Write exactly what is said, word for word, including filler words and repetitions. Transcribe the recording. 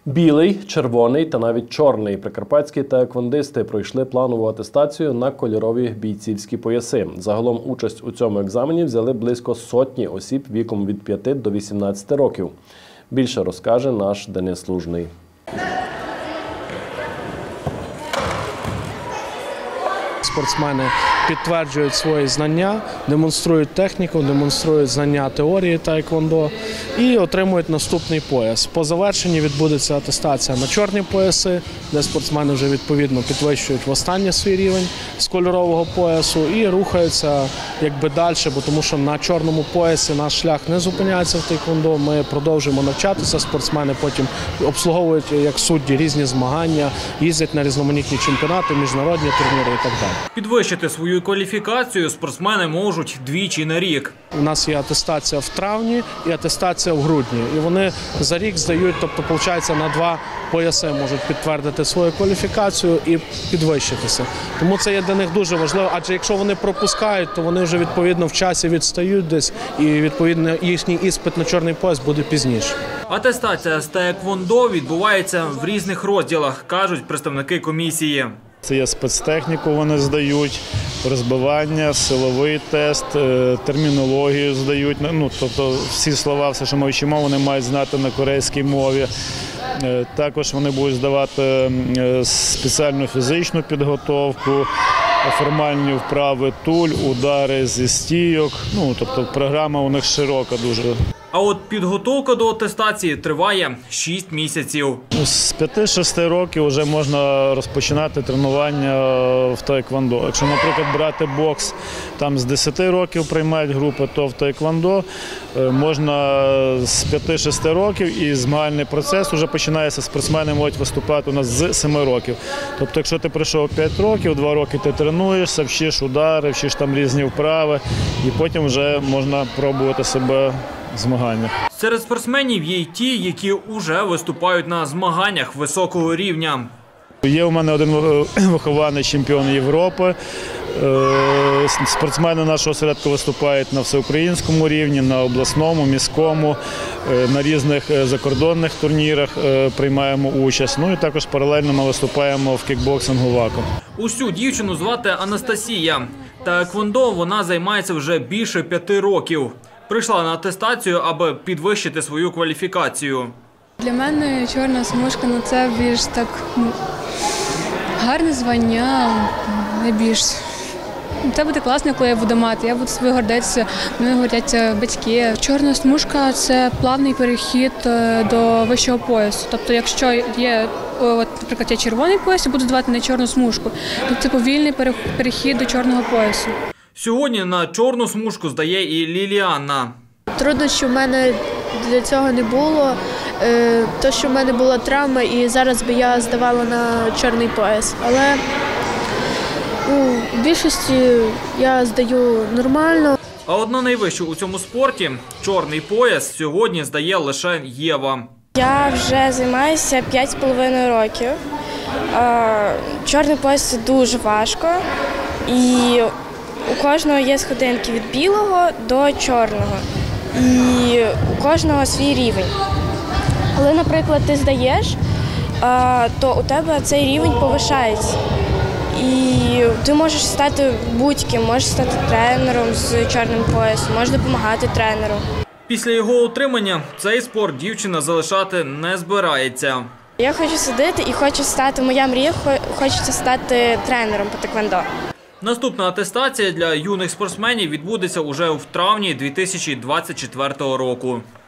Білий, червоний та навіть чорний прикарпатські таеквондисти пройшли планову атестацію на кольорові бійцівські пояси. Загалом участь у цьому екзамені взяли близько сотні осіб віком від п'яти до вісімнадцяти років. Більше розкаже наш Денис Лужний. Спортсмени підтверджують свої знання, демонструють техніку, демонструють знання теорії таеквондо і отримують наступний пояс. По завершенні відбудеться атестація на чорні пояси, де спортсмени вже відповідно підвищують востаннє свій рівень з кольорового поясу і рухаються якби далі, бо тому що на чорному поясі наш шлях не зупиняється в таеквондо. Ми продовжуємо навчатися, спортсмени потім обслуговують як судді різні змагання, їздять на різноманітні чемпіонати, міжнародні турніри і так далі. Підвищити свою кваліфікацію спортсмени можуть двічі на рік. У нас є атестація в травні і атестація в грудні. І вони за рік здають, тобто, виходить, на два пояси можуть підтвердити свою кваліфікацію і підвищитися. Тому це є для них дуже важливо, адже якщо вони пропускають, то вони вже відповідно в часі відстають десь і відповідно їхній іспит на чорний пояс буде пізніше. Атестація з таеквондо відбувається в різних розділах, кажуть представники комісії. Це є спецтехніку, вони здають, розбивання, силовий тест, термінологію здають. Ну, тобто всі слова, все, що ми вчимо, вони мають знати на корейській мові. Також вони будуть здавати спеціальну фізичну підготовку, формальні вправи туль, удари зі стійок. Ну, тобто програма у них широка дуже. А от підготовка до атестації триває шість місяців. З п'яти-шести років вже можна розпочинати тренування в таеквондо. Якщо, наприклад, брати бокс, там з десяти років приймають групи, то в таеквондо можна з п'яти-шести років і змагальний процес вже починається. Спортсмени можуть виступати у нас з семи років. Тобто, якщо ти прийшов п'ять років, два роки ти тренуєшся, вчиш удари, вчиш там різні вправи і потім вже можна пробувати себе змагання. Серед спортсменів є й ті, які вже виступають на змаганнях високого рівня. Є у мене один вихований чемпіон Європи. Спортсмени нашого осередку виступають на всеукраїнському рівні, на обласному, міському, на різних закордонних турнірах приймаємо участь. Ну і також паралельно ми виступаємо в кікбоксингу вакуум. Усю дівчину звати Анастасія. Таеквондо вона займається вже більше п'яти років. Прийшла на атестацію, аби підвищити свою кваліфікацію. Для мене чорна смужка – це більш так гарне звання, найбільш. Це буде класно, коли я буду мати. Я буду собою гордитися, мною гордяться батьки. Чорна смужка – це плавний перехід до вищого поясу. Тобто, якщо є, от, наприклад, є червоний пояс, я буду давати на чорну смужку. Тобто, це повільний перехід до чорного поясу. Сьогодні на чорну смужку здає і Ліліанна. Труднощів в мене для цього не було. Те, що в мене була травма, і зараз би я здавала на чорний пояс. Але ну, в більшості я здаю нормально. А одна найвища у цьому спорті – чорний пояс – сьогодні здає лише Єва. Я вже займаюся п'ять з половиною років. Чорний пояс – це дуже важко. І у кожного є сходинки від білого до чорного. І у кожного свій рівень. Коли, наприклад, ти здаєш, то у тебе цей рівень повишається. І ти можеш стати будь-ким, можеш стати тренером з чорним поясом, можеш допомагати тренеру. Після його отримання цей спорт дівчина залишати не збирається. Я хочу сидіти і хочу стати, моя мрія, хочеться стати тренером по таеквондо. Наступна атестація для юних спортсменів відбудеться уже в травні дві тисячі двадцять четвертого року.